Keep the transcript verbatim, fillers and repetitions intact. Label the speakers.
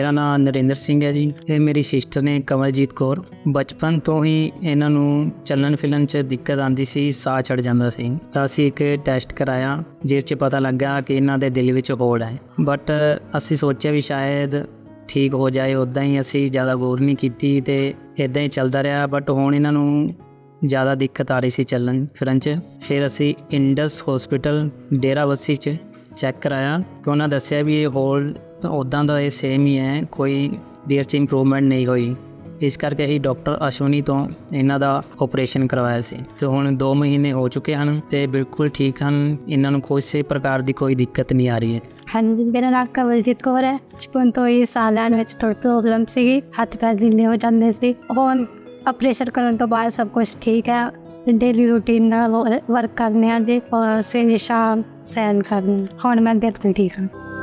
Speaker 1: मेरा नाम नरेंद्र सिंह है जी। ये मेरी सिस्टर ने कमलजीत कौर। बचपन तो ही इन्हां नूं चलन फिरन च दिक्कत आंदी सी, साह चढ़ जांदा सी। तां असीं एक टैसट कराया जिस च पता लगा कि इन्हां दे दिल विच होड़ है, बट असीं सोचिया भी शायद ठीक हो जाए। उदां ही असीं ज़्यादा गौर नहीं कीती ते इदां ही चलदा रहा। बट हुण इन्हां नूं ज़्यादा दिक्कत आ रही सी चलन फिरन च। फिर असीं इंडस हॉस्पिटल डेराबस्सी च चैक कराया तो उन्होंने दस्सिया भी ये होल उदा का ये सेम ही है, कोई देर च इंप्रूवमेंट नहीं हुई। इस करके ही डॉक्टर अश्वनी तो इन्हों का ऑपरेशन करवाया सी। तो हुण दो महीने हो चुके हैं तो बिल्कुल ठीक हैं, इन्हों किसी प्रकार की कोई दिक्कत नहीं आ रही है।
Speaker 2: हाँ जी, मेरा नाम कमलजीत कौर है। बचपन तो ही साह लैण विच थोड़ी प्रॉब्लम सी, हत्थ पैर ढीले हो जाते सी। हुण ऑपरेशन करने तो बाद सब कुछ ठीक है। डेली रूटीन वर्क करने और सवेरे शाम सैर करनी। हुण मैं बिल्कुल ठीक हूँ।